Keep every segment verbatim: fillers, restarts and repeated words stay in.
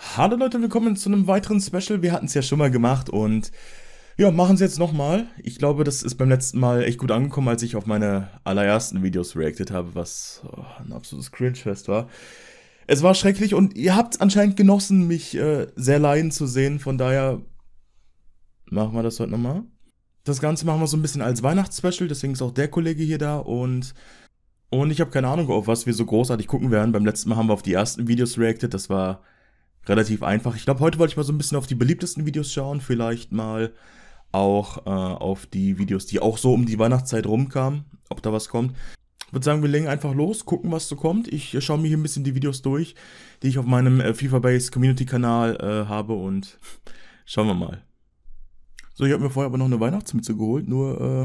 Hallo Leute, willkommen zu einem weiteren Special. Wir hatten es ja schon mal gemacht und ja, machen es jetzt nochmal. Ich glaube, das ist beim letzten Mal echt gut angekommen, als ich auf meine allerersten Videos reacted habe, was oh, ein absolutes Cringe-Fest war. Es war schrecklich und ihr habt anscheinend genossen, mich äh, sehr leiden zu sehen. Von daher machen wir das heute nochmal. Das Ganze machen wir so ein bisschen als Weihnachtsspecial, deswegen ist auch der Kollege hier da und und ich habe keine Ahnung, auf was wir so großartig gucken werden. Beim letzten Mal haben wir auf die ersten Videos reacted, das war relativ einfach. Ich glaube, heute wollte ich mal so ein bisschen auf die beliebtesten Videos schauen, vielleicht mal auch äh, auf die Videos, die auch so um die Weihnachtszeit rumkamen, ob da was kommt. Ich würde sagen, wir legen einfach los, gucken, was so kommt. Ich äh, schaue mir hier ein bisschen die Videos durch, die ich auf meinem äh, FIFA-Base Community-Kanal äh, habe und schauen wir mal. So, ich habe mir vorher aber noch eine Weihnachtsmütze geholt, nur äh,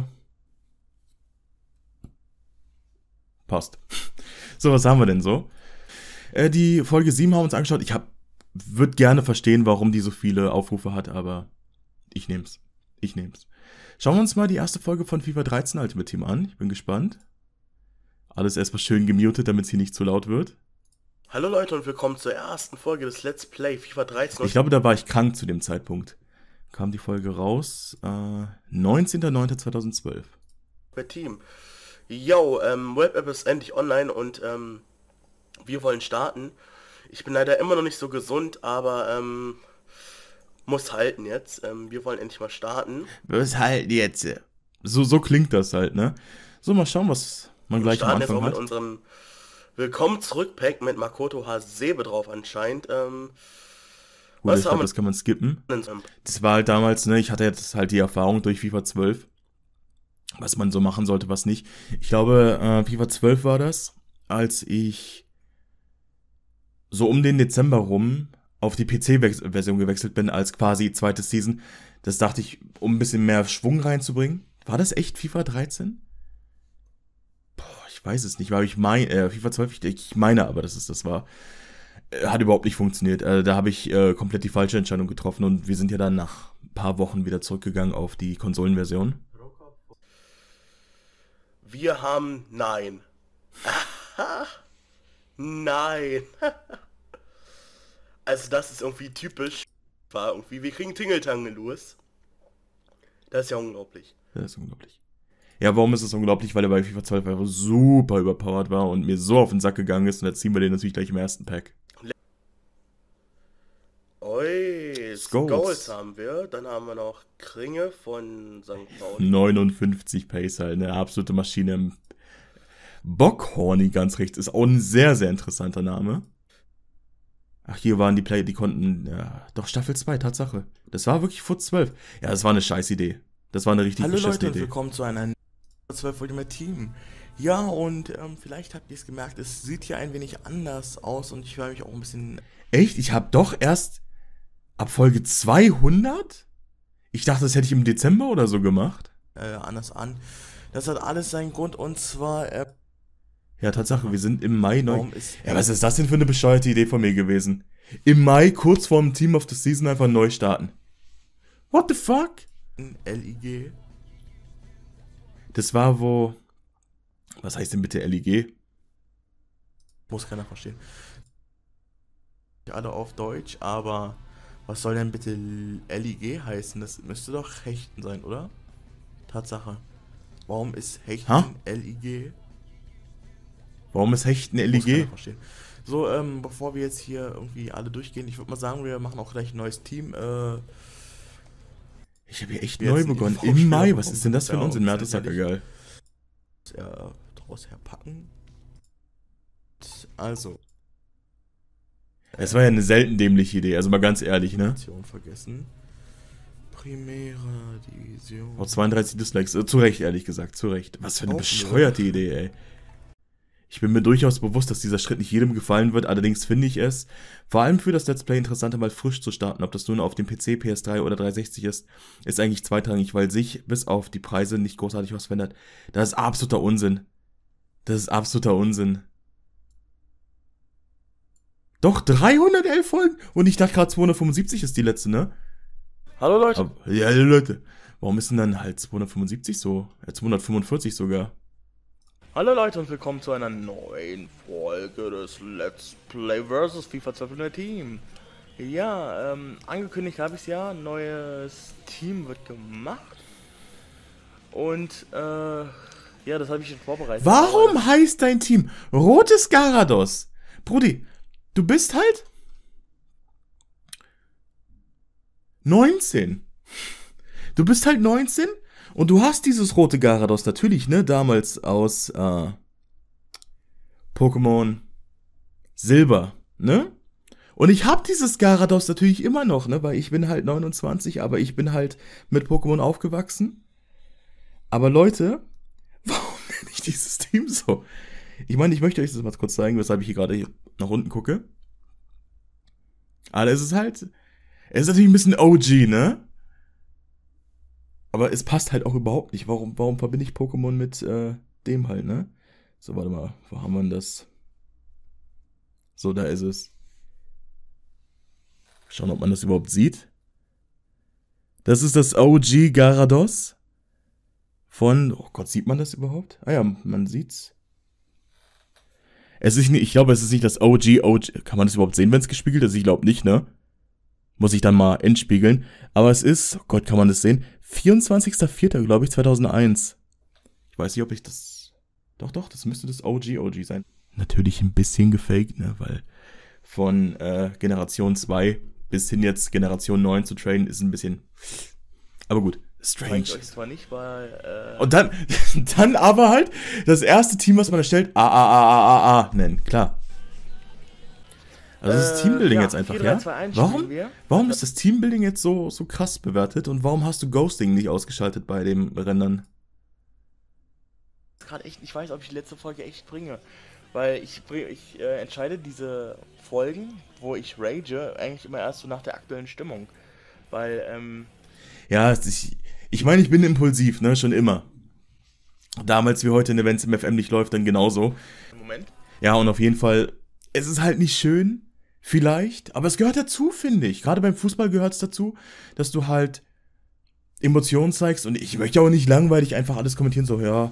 passt. So, was haben wir denn so? Äh, die Folge sieben haben wir uns angeschaut. Ich habe würde gerne verstehen, warum die so viele Aufrufe hat, aber ich nehm's. Ich nehm's. Schauen wir uns mal die erste Folge von FIFA dreizehn Ultimate Team an. Ich bin gespannt. Alles erstmal schön gemutet, damit es hier nicht zu laut wird. Hallo Leute und willkommen zur ersten Folge des Let's Play FIFA dreizehn. Ich glaube, da war ich krank zu dem Zeitpunkt. Kam die Folge raus, äh, neunzehnter neunter zweitausendzwölf. Bei Team. Yo, ähm, Web-App ist endlich online und ähm, wir wollen starten. Ich bin leider immer noch nicht so gesund, aber ähm, muss halten jetzt. Ähm, wir wollen endlich mal starten. Was halten jetzt? So, so klingt das halt, ne? So, mal schauen, was man gleich am Anfang auch hat. Mit unserem Willkommen zurück Pack mit Makoto Hasebe drauf anscheinend. Ähm, Gut, was ich haben glaube, wir das kann man skippen. denn? Das war halt damals, ne, ich hatte jetzt halt die Erfahrung durch FIFA zwölf, was man so machen sollte, was nicht. Ich glaube, äh, FIFA zwölf war das, als ich so um den Dezember rum auf die P C-Version gewechselt bin, als quasi zweite Season. Das dachte ich, um ein bisschen mehr Schwung reinzubringen. War das echt FIFA dreizehn? Boah, ich weiß es nicht, weil ich meine, äh, FIFA zwölf, ich, ich meine aber, dass es das war. Äh, hat überhaupt nicht funktioniert. Äh, da habe ich äh, komplett die falsche Entscheidung getroffen und wir sind ja dann nach ein paar Wochen wieder zurückgegangen auf die Konsolenversion. Wir haben Nein. Nein. Also das ist irgendwie typisch. War irgendwie, wir kriegen Tingeltangel los. Das ist ja unglaublich. Das ist unglaublich. Ja, warum ist das unglaublich? Weil er bei FIFA zwölf einfach super überpowered war und mir so auf den Sack gegangen ist und jetzt ziehen wir den natürlich gleich im ersten Pack. Oi, Scholes. Scholes haben wir. Dann haben wir noch Kringe von Sankt Pauli. neunundfünfzig Pacer, eine absolute Maschine. Bockhorny ganz rechts ist auch ein sehr, sehr interessanter Name. Ach, hier waren die Player, die konnten, ja, doch Staffel zwei, Tatsache. Das war wirklich F U T zwölf. Ja, das war eine scheiß Idee. Das war eine richtig Hallo beschissene Leute und Idee. willkommen zu einer zwölf Ultimate Team. Ja, und ähm, vielleicht habt ihr es gemerkt, es sieht hier ein wenig anders aus und ich werde mich auch ein bisschen... Echt? Ich habe doch erst ab Folge zweihundert? Ich dachte, das hätte ich im Dezember oder so gemacht. Äh, anders an. Das hat alles seinen Grund und zwar... Äh, Ja, Tatsache, wir sind im Mai neu. warum ist... Ja, was ist das denn für eine bescheuerte Idee von mir gewesen? Im Mai, kurz vorm Team of the Season, einfach neu starten. What the fuck? L I G? Das war wo... Was heißt denn bitte L I G? Muss keiner verstehen. Alle auf Deutsch, aber was soll denn bitte L I G heißen? Das müsste doch Hechten sein, oder? Tatsache. Warum ist Hechten Ha? L I G? Warum ist Hechten L I Muss keiner G? verstehen. So, ähm, bevor wir jetzt hier irgendwie alle durchgehen, ich würde mal sagen, wir machen auch gleich ein neues Team. Äh, Ich habe hier echt Wir neu jetzt begonnen. die Im Mai, Vorstellung was ist denn das für ein ja, Unsinn? Mir hat ganz das ja ehrlich. egal. äh, draus herpacken. Also, Es war ja eine selten dämliche Idee, also mal ganz ehrlich, ne? Nation vergessen. Primera Division. Auch zweiunddreißig Dislikes, äh, zu Recht, ehrlich gesagt, zu Recht. Was für eine Auch bescheuerte Idee, ey. Ich bin mir durchaus bewusst, dass dieser Schritt nicht jedem gefallen wird, allerdings finde ich es, vor allem für das Let's Play interessanter, mal frisch zu starten. Ob das nun auf dem P C, P S drei oder dreihundertsechzig ist, ist eigentlich zweitrangig, weil sich bis auf die Preise nicht großartig was verändert. Das ist absoluter Unsinn. Das ist absoluter Unsinn. Doch, dreihundertelf Folgen? Und ich dachte gerade zweihundertfünfundsiebzig ist die letzte, ne? Hallo Leute. Aber, ja, Leute, warum ist denn dann halt zweihundertfünfundsiebzig so? Ja, zweihundertfünfundvierzig sogar. Hallo Leute und willkommen zu einer neuen Folge des Let's Play versus FIFA zwölf Ultimate Team. Ja, ähm, angekündigt habe ich es ja, neues Team wird gemacht. Und, äh, ja, das habe ich schon vorbereitet. Warum heißt dein Team Rotes Garados? Brudi, du bist halt neunzehn. Du bist halt neunzehn und du hast dieses Rote Garados natürlich, ne, damals aus äh, Pokémon Silber, ne? Und ich hab dieses Garados natürlich immer noch, ne, weil ich bin halt neunundzwanzig, aber ich bin halt mit Pokémon aufgewachsen. Aber Leute, warum nenne ich dieses Team so? Ich meine, ich möchte euch das mal kurz zeigen, weshalb ich hier gerade hier nach unten gucke. Aber es ist halt, es ist natürlich ein bisschen O G, ne? Aber es passt halt auch überhaupt nicht. Warum, warum verbinde ich Pokémon mit äh, dem halt, ne? So, warte mal, wo haben wir denn das? So, da ist es. Schauen, ob man das überhaupt sieht. Das ist das O G Garados. Von, oh Gott, sieht man das überhaupt? Ah ja, man sieht's. Es ist nicht, ich glaube, es ist nicht das O G, O G. Kann man das überhaupt sehen, wenn es gespiegelt ist? Ich glaube nicht, ne? Muss ich dann mal entspiegeln. Aber es ist, oh Gott, kann man das sehen? vierundzwanzigster vierter, glaube ich, zweitausendeins. Ich weiß nicht, ob ich das... Doch, doch, das müsste das O G O G sein. Natürlich ein bisschen gefaked, ne? Weil von äh, Generation zwei bis hin jetzt Generation neun zu trainen ist ein bisschen... Aber gut, strange. Ich euch zwar nicht, weil, äh, Und dann, dann aber halt das erste Team, was man erstellt, A, A, A, A, A, A nennen, klar. Also das ist Äh, Teambuilding ja, jetzt einfach, vier drei ja? zwei eins Warum, spielen wir. warum ist das Teambuilding jetzt so, so krass bewertet und warum hast du Ghosting nicht ausgeschaltet bei dem Rendern? gerade echt, ich weiß, ob ich die letzte Folge echt bringe. Weil ich, bring- ich äh, entscheide diese Folgen, wo ich rage, eigentlich immer erst so nach der aktuellen Stimmung. Weil, ähm, Ja, es ist- ich meine, ich bin impulsiv, ne, schon immer. Damals wie heute, ne, wenn es im F M nicht läuft, dann genauso. Moment. Ja, und auf jeden Fall, es ist halt nicht schön, vielleicht, aber es gehört dazu, finde ich. Gerade beim Fußball gehört es dazu, dass du halt Emotionen zeigst und ich möchte auch nicht langweilig einfach alles kommentieren, so, ja,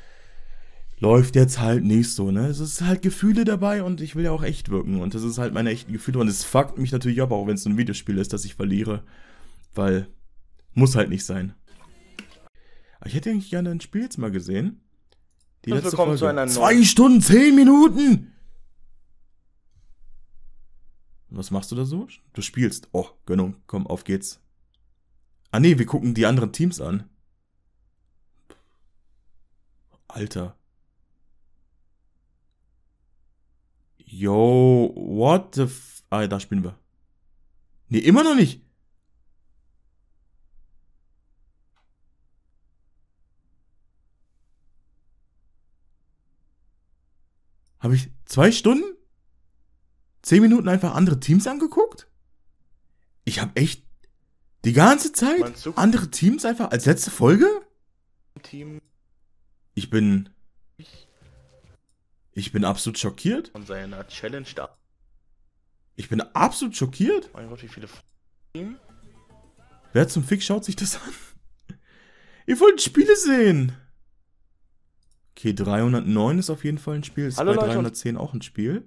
läuft jetzt halt nicht so, ne? Es ist halt Gefühle dabei und ich will ja auch echt wirken und das ist halt meine echten Gefühle und es fuckt mich natürlich ab, auch wenn es ein Videospiel ist, dass ich verliere, weil muss halt nicht sein. Aber ich hätte eigentlich gerne ein Spiel jetzt mal gesehen. Die Und letzte willkommen Folge. zu einer Zwei neuen- Stunden, zehn Minuten! Was machst du da so? Du spielst. Oh, Gönnung, komm, auf geht's. Ah nee, wir gucken die anderen Teams an. Alter. Yo, what the f... Ah, da spielen wir. Nee, immer noch nicht. Habe ich zwei Stunden? Zehn Minuten einfach andere Teams angeguckt? Ich habe echt die ganze Zeit Man zuckt- andere Teams einfach als letzte Folge? Team Ich bin... Ich bin absolut schockiert. von seiner Challenge da. Ich bin absolut schockiert. Mein Gott, wie viele Team? Wer zum Fick schaut sich das an? Ihr wollt Spiele sehen. Okay, dreihundertneun ist auf jeden Fall ein Spiel. Ist Hallo bei Leute, und- dreihundertzehn auch ein Spiel?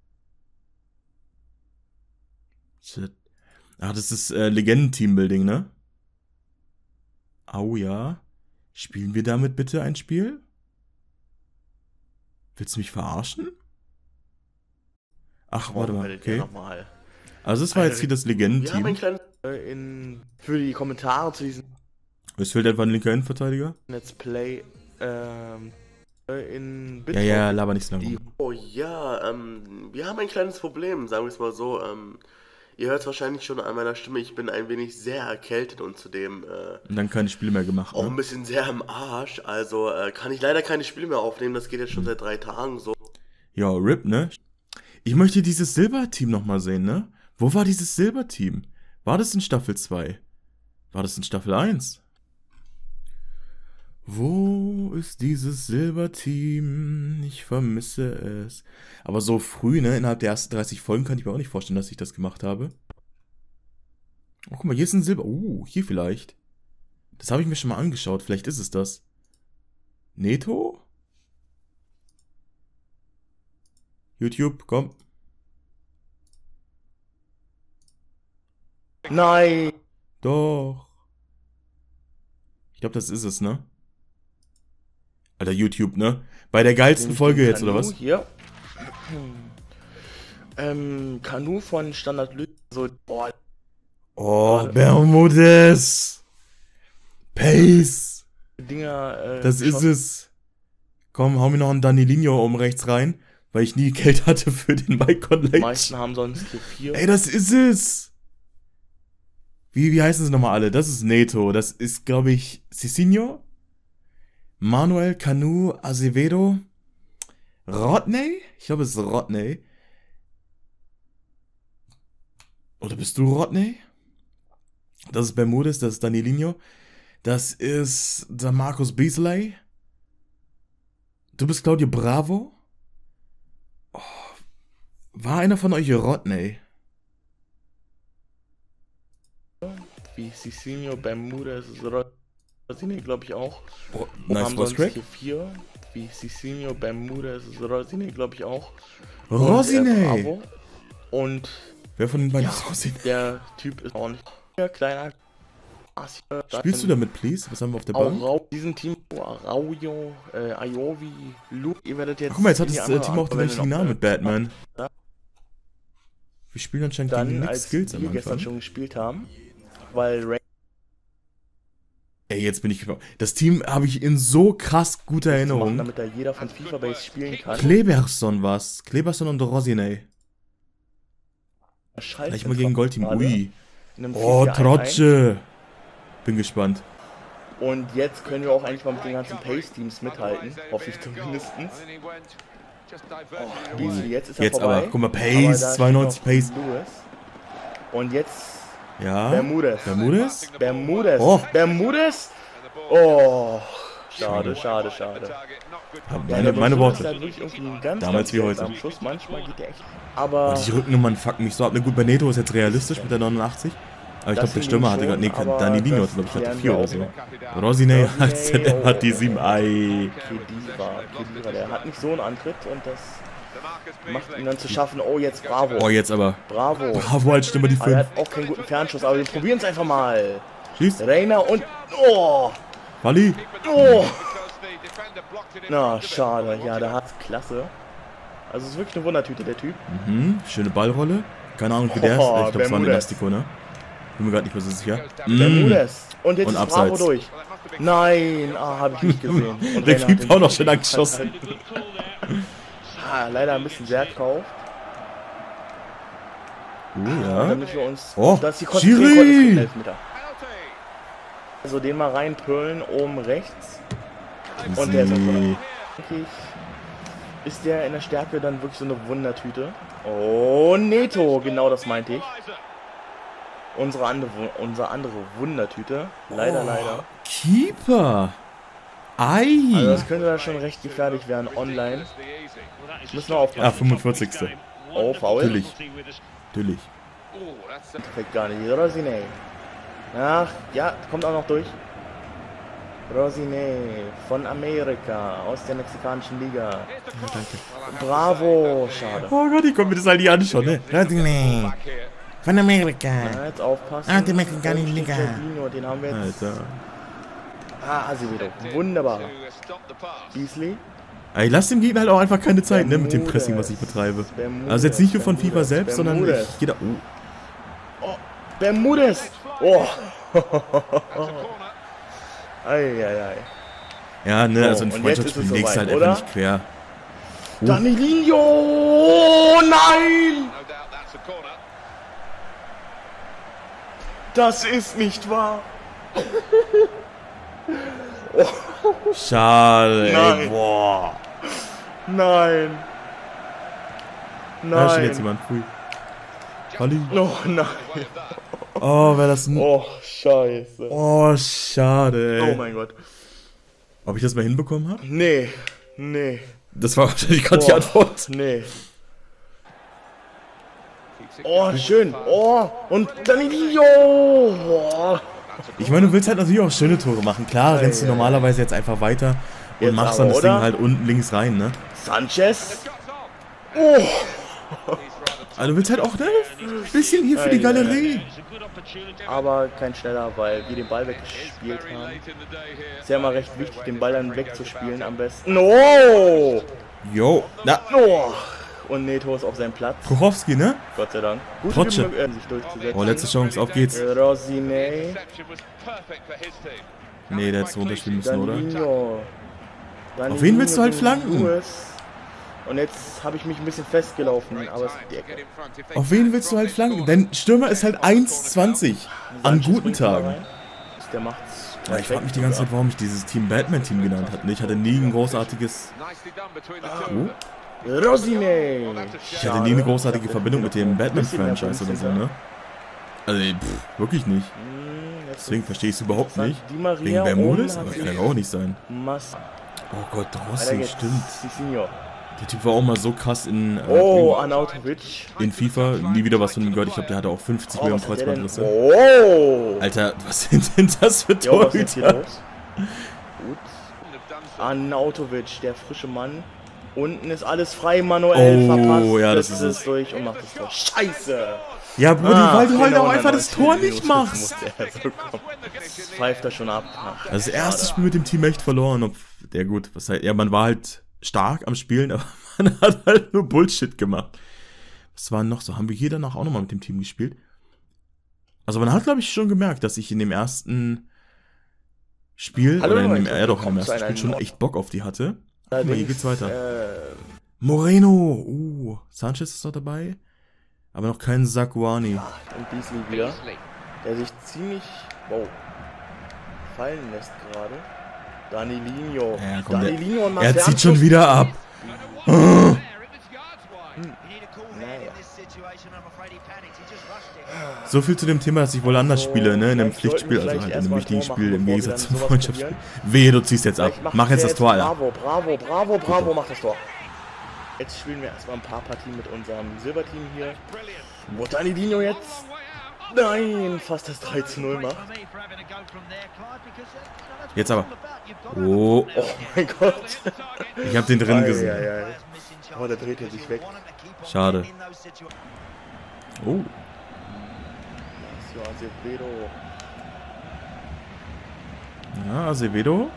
Shit. Ah, das ist äh, Legenden-Teambuilding, ne? Au ja. Spielen wir damit bitte ein Spiel? Willst du mich verarschen? Ach, warte mal, okay. Nochmal. Also das war Alter, jetzt hier das Wir haben ein Legendenteam. kleines... Äh, In, für die Kommentare zu diesem Es fehlt einfach ein linker Innenverteidiger. Let's Play, ähm, äh, in Ja, ja, laber nicht so lange Die- rum. Oh ja, ähm, wir haben ein kleines Problem, sagen wir es mal so. Ähm, ihr hört es wahrscheinlich schon an meiner Stimme, ich bin ein wenig sehr erkältet und zudem äh, Und dann keine Spiele mehr gemacht, auch ein ne? bisschen sehr im Arsch. Also äh, kann ich leider keine Spiele mehr aufnehmen, das geht jetzt schon seit drei Tagen so. Ja, R I P, ne? Ich möchte dieses Silberteam nochmal sehen, ne? Wo war dieses Silberteam? War das in Staffel zwei? War das in Staffel eins? Wo ist dieses Silberteam? Ich vermisse es. Aber so früh, ne? Innerhalb der ersten dreißig Folgen kann ich mir auch nicht vorstellen, dass ich das gemacht habe. Oh, guck mal, hier ist ein Silber. Uh, hier vielleicht. Das habe ich mir schon mal angeschaut. Vielleicht ist es das. Neto? YouTube, komm. Nein. Doch. Ich glaube, das ist es, ne? Alter, YouTube, ne? Bei der geilsten Den Folge jetzt, Kanu oder was? Hier. ähm, Kanu von Standard Lü. So, boah. Oh, Bermudes. Pace. Dinger. Äh, Das ist geschossen. es. Komm, hau mir noch einen Danilinho oben rechts rein, weil ich nie Geld hatte für den Maicon Die Late. meisten haben sonst Tier vier. Ey, das ist es. Wie, wie heißen sie nochmal alle? Das ist Neto. Das ist, glaube ich, Cicinho, Manuel, Canu, Azevedo, Rodney? Ich glaube, es ist Rodney. Oder bist du Rodney? Das ist Bermudez, das ist Danilinho. Das ist der Marcus Beasley. Du bist Claudio Bravo. Oh, war einer von euch Rodney? Wie Cicinho, Bermudes, Rosine, glaube ich auch. Oh, Und nice haben Voice sonst Crack. Tier vier. Wie Cicinho, Bermudes, Rosine, glaube ich auch. Rosine. Und, äh, Bravo. Und Wer von den beiden ja, ist Rosine? der Typ ist auch nicht ja, kleiner. Spielst du damit, please? Was haben wir auf der Bank? Auch diesen Team, Araujo, äh, Iovi, Luke, ihr werdet jetzt. Ach, guck mal, jetzt hat in die das äh, andere Team auch den Abwehr richtigen noch, Namen äh, mit Batman. Ja. Wir spielen anscheinend gegen Dann, nix als Skills am wir gestern Anfang. schon gespielt haben, weil Ray Ey, jetzt bin ich gespannt. Das Team habe ich in so krass guter machen, Erinnerung. damit da jeder von FIFA Base spielen kann. Kleberson war's. Kleberson und Rosine. Scheiße, Gleich mal gegen Goldteam. gerade Ui. in einem Oh, vier vier eins eins. Trotsche. Bin gespannt. Und jetzt können wir auch eigentlich mal mit den ganzen Pace-Teams mithalten. Hoffe ich zumindest. Oh, Beasley, jetzt ist er Jetzt vorbei. aber. Guck mal, Aber Pace. da steht zweiundneunzig noch Pace. Lewis. Und jetzt Ja. Bermudes. Bermudes? Bermudes. Oh. Bermudes? Oh. Schade, schade, schade. Ja, Ja, meine, der meine Bermudes Worte. ist halt wirklich irgendwie ein ganz, Damals ganz wie heute. seltsamer Schuss. Manchmal geht der echt. Aber Und die Rückennummern fucken mich so ab. Ne, gut, bei Neto ist jetzt realistisch mit der neunundachtzig. Aber ich Das glaube, der sind Stürmer die hatte gerade. Nee, schon, aber Danilino das hat, glaube ich, hatte klären vier wir oder auch so. noch. Rosine Rosine, hat, der hat die sieben. Ei. Khedira, Khedira, der hat nicht so einen Antritt und das macht ihn dann zu schaffen. Oh, jetzt Bravo. Oh, jetzt aber. Bravo. Bravo als Stürmer die Aber er fünf. hat auch keinen guten Fernschuss, aber wir probieren es einfach mal. Schießt. Reiner und. Oh! Wally. Oh! Na, schade. Ja, der hat's klasse. Also, es ist wirklich eine Wundertüte, der Typ. Mhm. Schöne Ballrolle. Keine Ahnung, wie der ist. Oh, Ich glaube, es war ein Bermudes. Elastico, ne? Bin mir gerade nicht mehr so sicher. Mm. Bermudes. Und jetzt Und ist abseits. Bravo durch. Nein, ah, habe ich nicht gesehen. Und Der Reiner Typ hat auch den- noch schön angeschossen. Ah, leider ein bisschen sehr gekauft. Uh, ja. Damit wir uns. Oh, dass die Schiri! konzentrieren konnten, ist ein Elfmeter. Also den mal reinpüllen, oben rechts. Und der ist auch Sie- Denke ich, ist der in der Stärke dann wirklich so eine Wundertüte. Oh, Neto, genau das meinte ich. Unsere andere, unsere andere Wundertüte. Leider, Oh, leider. Keeper. Ei. Also das könnte da schon recht gefährlich werden online. Müssen wir Ah, aufpassen. fünfundvierzigste Oh, faul. Natürlich. Natürlich. Perfekt gar nicht. Rosine. Ach, ja, kommt auch noch durch. Rosine von Amerika, aus der mexikanischen Liga. Ja, danke. Bravo, schade. Oh Gott, ich konnte mir das halt nicht anschauen, ne? Rodney von Amerika. Ja, jetzt aufpassen. Ah, die mexikanischen Liga. Jorginho, den haben wir jetzt. Alter. Ah, Azevedo. Wunderbar. Beasley. Ey, lass dem Gegner halt auch einfach keine Zeit, ne? Mit dem Bermudes. Pressing, was ich betreibe. Bermudes, Also jetzt nicht nur von FIFA Bermudes, selbst, sondern Bermudes. ich gehe da... Oh. Oh, Bermudes. Oh. Eieiei. Ja, ne, So, also ein und jetzt ist Freundschaftsspiel es legst du halt soweit, einfach oder? nicht quer. Oh. Danilinho! Oh, nein! Das ist nicht wahr. Schade, ey, Nein. boah. Nein. Da steht jetzt Nein. jemand. Pfui. Halli. Oh nein. Oh, wäre das ein... Oh, scheiße. Oh, schade, Oh ey. mein Gott. Ob ich das mal hinbekommen habe? Nee. Nee. Das war wahrscheinlich gerade die Boah, Antwort. Nee. Oh, schön. Oh, und Danilo. Oh. Ich meine, du willst halt natürlich auch schöne Tore machen. Klar, rennst du ja, ja. normalerweise jetzt einfach weiter und Jetzt machst aber, dann das oder? Ding halt unten links rein, ne? Sanchez. Oh. Also du willst halt auch, ne? Ein bisschen hier für die Galerie. Aber kein schneller, weil wir den Ball weggespielt haben. Ist ja immer recht wichtig, den Ball dann wegzuspielen am besten. Oh! Jo, na. Oh! Und Neto ist auf seinem Platz. Kuchowski, ne? Gott sei Dank. Gute Trotsche. Bemühungen, sich durchzusetzen. Oh, letzte Chance, auf geht's. Rosine. Nee, der hätte runterspielen müssen, oder? Danilo. Auf wen willst du halt flanken? Lewis. Und jetzt habe ich mich ein bisschen festgelaufen, aber es ist die Ecke. Auf wen willst du halt flanken? Dein Stürmer ist halt eins zwanzig an guten Tagen. Der macht's. Ja, ich frage mich die ganze Zeit, warum ich dieses Team Batman-Team genannt hatte. Ich hatte nie ein großartiges... Oh. Rosine! Ich hatte nie eine großartige Verbindung mit dem Batman-Franchise oder so, ne? Also, pff, wirklich nicht. Deswegen verstehe ich es überhaupt nicht. Wegen Bermudez? Aber kann ja auch nicht sein. Oh Gott, Rossi, stimmt. Der Typ war auch mal so krass in, äh, oh, in, Arnautovic. in FIFA. Nie wieder was von ihm gehört. Ich glaube, der hatte auch fünfzig Millionen Oh, Kreuzbandrisse. Oh! Alter, was sind denn das für Jo, was ist hier Torhüter? los? Gut. Arnautovic, der frische Mann. Unten ist alles frei, Manuel Oh, verpasst. ja, das setzt ist es durch und macht das Tor. Scheiße! Ja, Brudi, Ah, weil du halt genau, auch einfach in der das Tor neunzehnten nicht Minute machst. musste er so kommen. Das pfeift er schon ab. Ach, Das erste Spiel mit dem Team echt verloren. Ob, der gut, was halt, ja, man war halt stark am Spielen, aber man hat halt nur Bullshit gemacht. Was war noch so? Haben wir hier danach auch nochmal mit dem Team gespielt? Also man hat, glaube ich, schon gemerkt, dass ich in dem ersten Spiel, Hallo, oder in dem, Leute, ja doch, im willkommen ersten zu Spiel einer schon neuen- echt Bock auf die hatte. Aber Allerdings, hier geht's weiter. Äh, Moreno, uh, Sanchez ist noch dabei. Aber noch kein Sakuani. und Beasley wieder. Der sich ziemlich, wow, fallen lässt gerade. Danilinho. Ja, komm, der- Danilinho und Er Marcel zieht schon wieder ab. Naja. So viel zu dem Thema, dass ich wohl anders So, spiele, ne? In einem vielleicht Pflichtspiel, sollten wir also halt in vielleicht einem erstmal wichtigen Tor Spiel machen, im bevor wir Gegensatz dann zum sowas Freundschaftsspiel. probieren. Wehe, du ziehst jetzt ab. Vielleicht macht Mach jetzt der das Tor, Alter. Bravo, bravo, bravo, bravo, macht das Tor. Jetzt spielen wir erstmal ein paar Partien mit unserem Silberteam hier. Wo Danilinho jetzt? Nein, fast das drei zu null macht. Jetzt aber. Oh, Oh mein Gott. ich hab den drin gesehen. Ei, ei, ei. Oh, da dreht er sich weg. Schade. Oh. So, Azevedo. Ja, Azevedo.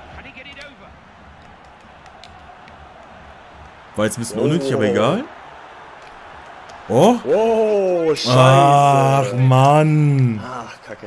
War jetzt ein bisschen unnötig, aber egal. Oh. Oh, scheiße. Ach, Mann. Ach, Kacke.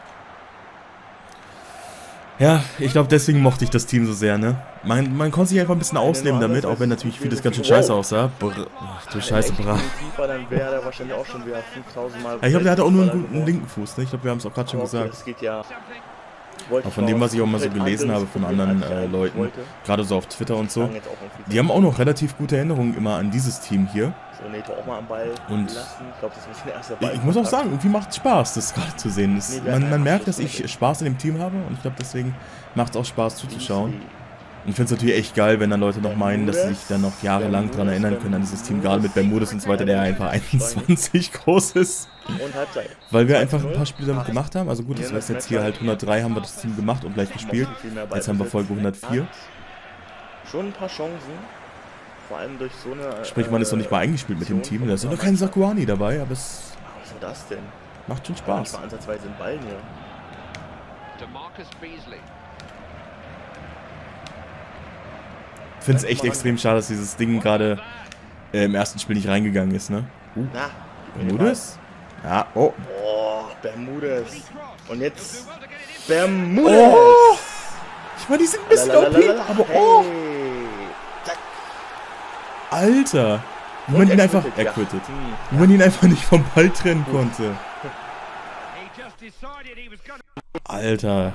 Ja, ich glaube, deswegen mochte ich das Team so sehr, ne? Man, man konnte sich einfach ein bisschen ausleben damit, auch wenn natürlich vieles ganz schön scheiße aussah. Brr, ach du Scheiße, Wenn er bra. echt tiefer, dann wäre er wahrscheinlich auch schon wieder fünftausend Mal. Ja, ich glaube, der hatte auch nur einen Weltfußballer guten geworden. linken Fuß, ne? Ich glaube, wir haben es auch gerade schon Aber okay, gesagt. Das geht ja. Wollte Auch von mal dem, was ich auch mal so komplett gelesen habe anderes von probieren, anderen als ich äh, eigentlich Leuten, wollte. gerade so auf Twitter und so, Sagen jetzt auch irgendwie die haben auch noch relativ gute Erinnerungen immer an dieses Team hier. so Neto auch mal am Ball Und- lassen. Ich glaube, das ist der erste Ich, Ball. ich muss auch sagen, irgendwie macht es Spaß, das gerade zu sehen. Das, Nee, wir man, hatten man einfach merkt, dass Schluss ich damit. Spaß in dem Team habe und ich glaube, deswegen macht es auch Spaß zuzuschauen. Und ich finde es natürlich echt geil, wenn dann Leute noch meinen, dass sie sich dann noch jahrelang dran erinnern können an dieses Team, gerade mit Bermudez und so weiter, der einfach einundzwanzig groß ist. Und Halbzeit. Weil wir einfach ein paar Spiele damit gemacht haben. Also gut, das heißt jetzt hier halt hundertdrei haben wir das Team gemacht und gleich gespielt. Jetzt haben wir Folge hundertvier. Schon ein paar Chancen. Vor allem durch so eine. Sprich, man ist noch nicht mal eingespielt mit dem Team. Da ist noch kein Sakuani dabei, aber es Was war das denn? macht schon Spaß. Spaß. War ansatzweise ein Ball hier. Ich finde es echt extrem schade, dass dieses Ding gerade äh, im ersten Spiel nicht reingegangen ist, ne? Uh, Na, Bermudez? Ja, oh. boah, Bermudez. Und jetzt Bermudez. Oh! Ich meine, die sind ein bisschen O P, aber oh! Hey. Zack. Alter! Wie man Und ihn er einfach... quittet, Er ja. quittet. Hm. Wie man ihn einfach nicht vom Ball trennen konnte. Alter.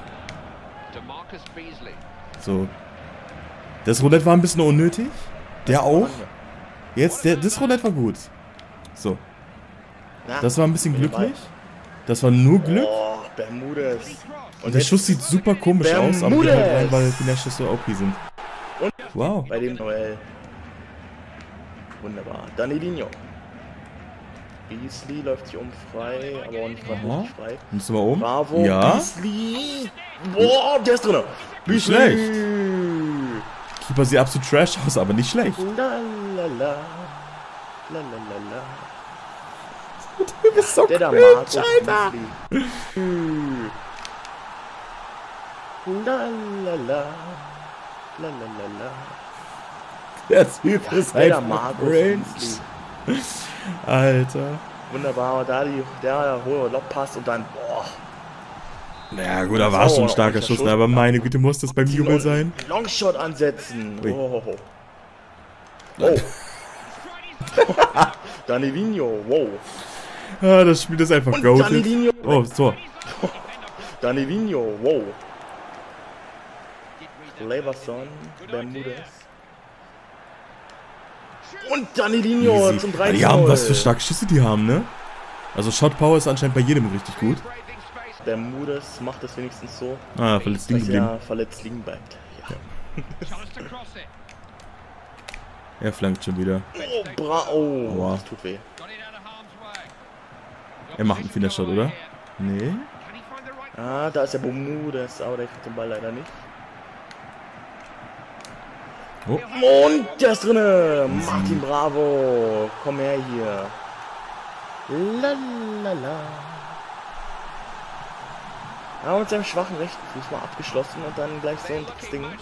So. Das Roulette war ein bisschen unnötig. Der auch. Jetzt, der, das Roulette war gut. So. Na, Das war ein bisschen mit dem glücklich. Das war nur Glück. Oh, Bermudez. Und der Schuss sieht super komisch aus, aber geht halt rein, weil die Nashes so O P sind. Und Wow. bei dem Noel. Wunderbar. Danilinho. Beasley läuft sich um frei, aber auch nicht gerade Aha. richtig frei. Nimmst du mal oben? Bravo, Ja. Beasley. Boah, der ist drin. Nicht schlecht. Keeper sieht absolut trash aus, aber nicht schlecht. La la la. La la la la. bist so Der da cringe, Markus Alter. Beasley. La la la. La la la la. Der Typ ist Der da einfach Markus cringe. Beasley. Alter. Wunderbar, aber da die, der hohe Lob passt und dann, boah. Naja, gut, da war schon ein starker Schuss, ne, aber meine Güte, muss das beim Jubel sein? Longshot ansetzen. Ui. Oh. Oh. Danilinho, wow. Ah, das Spiel ist einfach Und goated. Danilinho. Oh, so. Danilinho, wow. Leverson, Bermudez. Und Danilinho Easy. zum Aber drei zu die haben, null. was für starke Schüsse die haben, ne? Also Shot Power ist anscheinend bei jedem richtig gut. Bermudez macht das wenigstens so, Ah, verletzt liegen dass geblieben. er verletzt liegen bleibt. Ja. Er flankt schon wieder. Oh, bra oh, Wow. das tut weh. Er macht einen Finishshot, oder? Nee. Ah, da ist der Bermudez, aber der kriegt den Ball leider nicht. Oh. Und der ist drinne. Martin Bravo. Komm her hier. Lalala. Ja, mit seinem schwachen rechten Fuß mal abgeschlossen und dann gleich so ein dickes Ding.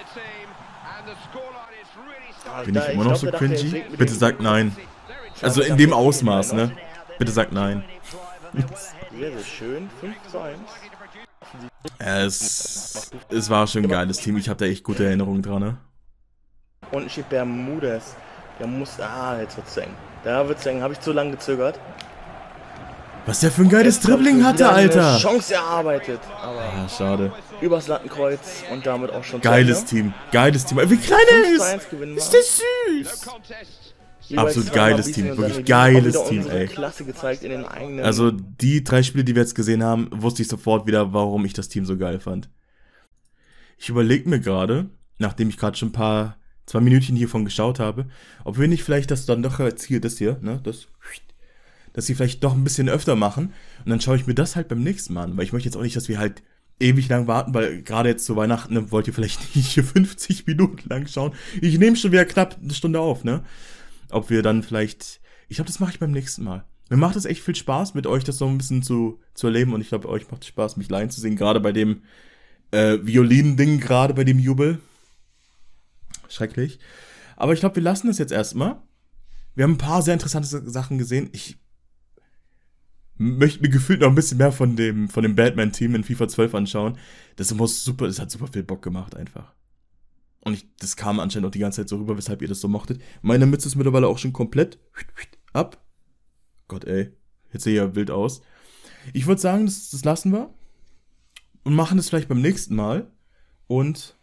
Bin ich Alter, immer noch glaub, so der dachte, er cringy? schlägt mit Bitte dem- sagt nein. Also Schade, in dass dem er Ausmaß, nicht ne? Bitte sagt nein. Sehr, sehr schön. fünf zu eins. Ja, es, es war schon ein geiles Team. Ich habe da echt gute Erinnerungen dran, ne? Unten steht Bermudez. Der muss... Ah, jetzt wird's eng. Da wird's eng. Habe ich zu lange gezögert. Was der für ein geiles Jetzt hat Dribbling wieder hatte, eine Alter! Chance erarbeitet. Aber Ah, schade. übers Lattenkreuz und damit auch schon zu Geiles Ende. Team. Geiles Team. Wie klein er fünf zu ist! eins gewinnen wir. Ist der süß! Jeweils absolut zweimal geiles bieten Team, und wirklich dann geiles auch wieder Team, unsere ey. Klasse gezeigt in den eigenen... Also die drei Spiele, die wir jetzt gesehen haben, wusste ich sofort wieder, warum ich das Team so geil fand. Ich überlege mir gerade, nachdem ich gerade schon ein paar, zwei Minütchen hiervon geschaut habe, ob wir nicht vielleicht das dann doch jetzt hier, das hier, ne, das, dass sie vielleicht doch ein bisschen öfter machen und dann schaue ich mir das halt beim nächsten Mal an, weil ich möchte jetzt auch nicht, dass wir halt ewig lang warten, weil gerade jetzt zu Weihnachten, ne, wollt ihr vielleicht nicht hier fünfzig Minuten lang schauen. Ich nehme schon wieder knapp eine Stunde auf, ne? Ob wir dann vielleicht, ich glaube, das mache ich beim nächsten Mal. Mir macht es echt viel Spaß, mit euch das so ein bisschen zu, zu erleben und ich glaube, euch macht es Spaß, mich live zu sehen, gerade bei dem äh, Violinen-Ding, gerade bei dem Jubel. Schrecklich. Aber ich glaube, wir lassen das jetzt erstmal. Wir haben ein paar sehr interessante Sachen gesehen. Ich möchte mir gefühlt noch ein bisschen mehr von dem, von dem Batman-Team in FIFA zwölf anschauen. Das muss super, das hat super viel Bock gemacht einfach. Und ich, das kam anscheinend auch die ganze Zeit so rüber, weshalb ihr das so mochtet. Meine Mütze ist mittlerweile auch schon komplett ab. Gott, ey. Jetzt sehe ich ja wild aus. Ich würde sagen, das, das lassen wir. Und machen das vielleicht beim nächsten Mal. Und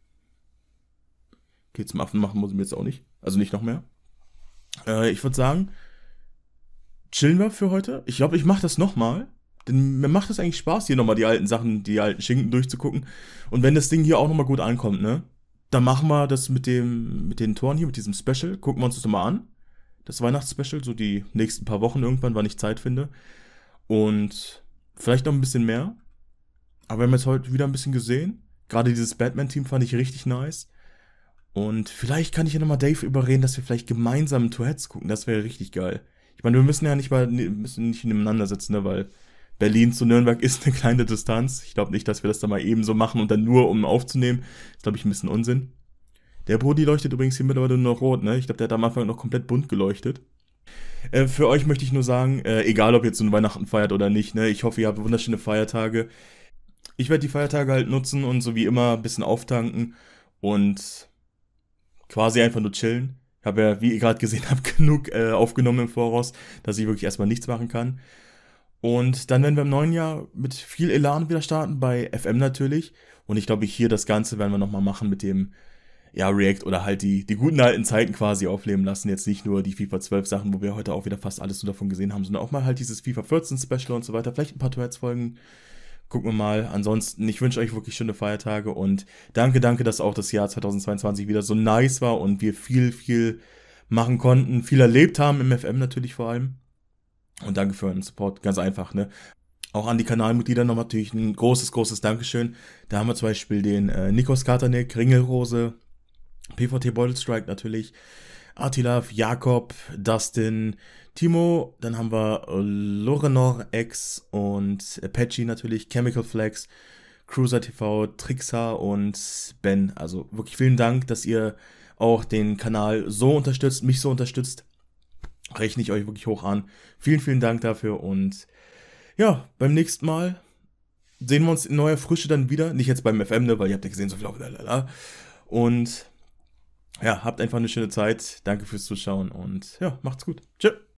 okay, zum Affen machen muss ich mir jetzt auch nicht. Also nicht noch mehr. Äh, ich würde sagen, chillen wir für heute. Ich glaube, ich mache das nochmal. Denn mir macht es eigentlich Spaß, hier nochmal die alten Sachen, die alten Schinken durchzugucken. Und wenn das Ding hier auch nochmal gut ankommt, ne? Dann machen wir das mit dem, mit den Toren hier, mit diesem Special. Gucken wir uns das nochmal an. Das Weihnachtsspecial, so die nächsten paar Wochen irgendwann, wann ich Zeit finde. Und vielleicht noch ein bisschen mehr. Aber wir haben jetzt heute wieder ein bisschen gesehen. Gerade dieses Batman-Team fand ich richtig nice. Und vielleicht kann ich ja nochmal Dave überreden, dass wir vielleicht gemeinsam Two-Heads gucken. Das wäre richtig geil. Ich meine, wir müssen ja nicht mal, müssen nicht nebeneinander sitzen, ne, weil Berlin zu Nürnberg ist eine kleine Distanz. Ich glaube nicht, dass wir das da mal eben so machen und dann nur, um aufzunehmen. Das ist, glaube ich, ein bisschen Unsinn. Der Brody leuchtet übrigens hier mittlerweile nur noch rot, ne? Ich glaube, der hat am Anfang noch komplett bunt geleuchtet. Äh, für euch möchte ich nur sagen, äh, egal ob ihr jetzt so ein Weihnachten feiert oder nicht, ne? Ich hoffe, ihr habt wunderschöne Feiertage. Ich werde die Feiertage halt nutzen und so wie immer ein bisschen auftanken und quasi einfach nur chillen. Ich habe ja, wie ihr gerade gesehen habt, genug äh, aufgenommen im Voraus, dass ich wirklich erstmal nichts machen kann. Und dann werden wir im neuen Jahr mit viel Elan wieder starten, bei F M natürlich. Und ich glaube, hier das Ganze werden wir nochmal machen mit dem, ja, React oder halt die, die guten alten Zeiten quasi aufleben lassen. Jetzt nicht nur die FIFA zwölf Sachen, wo wir heute auch wieder fast alles so davon gesehen haben, sondern auch mal halt dieses FIFA vierzehn Special und so weiter. Vielleicht ein paar Tourette-Folgen. Gucken wir mal. Ansonsten, ich wünsche euch wirklich schöne Feiertage und danke, danke, dass auch das Jahr zweitausendzweiundzwanzig wieder so nice war und wir viel, viel machen konnten, viel erlebt haben, im F M natürlich vor allem. Und danke für euren Support, ganz einfach, ne? Auch an die Kanalmitglieder noch natürlich ein großes, großes Dankeschön. Da haben wir zum Beispiel den äh, Nikos Katernick, Ringelrose, P V T Bottle Strike natürlich, Artilaf, Jakob, Dustin, Timo, dann haben wir Lorenor X und Apache natürlich, Chemical Flex, Cruiser T V, Trixa und Ben. Also wirklich vielen Dank, dass ihr auch den Kanal so unterstützt, mich so unterstützt. Rechne ich euch wirklich hoch an. Vielen, vielen Dank dafür und ja, beim nächsten Mal sehen wir uns in neuer Frische dann wieder. Nicht jetzt beim F M, ne, weil ihr habt ja gesehen, so viel. Blablabla. Und ja, habt einfach eine schöne Zeit. Danke fürs Zuschauen und ja, macht's gut. Tschüss.